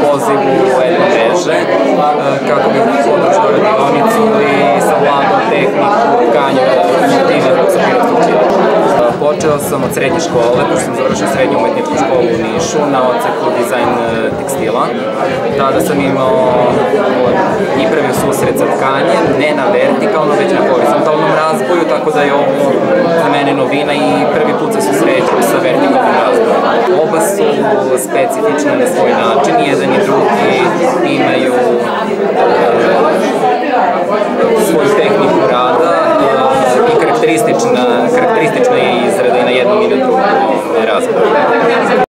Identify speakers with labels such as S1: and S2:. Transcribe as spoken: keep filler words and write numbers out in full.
S1: pozivu jedne mreže kako bi podržao radionicu i savladao tehniku tkanja motive sa pirotskog ćilija. Počeo sam od srednje škole, pošto sam završio srednju umetničku školu u Nišu na odseku dizajn tekstila. Tada sam imao i prvi susret sa tkanjem, ne na vertikalno, već na horizontalnom razboju, tako da je ovo za mene novina i prvi put se susrećem sa vertikalnim razbojem. Oba su specifične na svoj način, jedan i drugi ima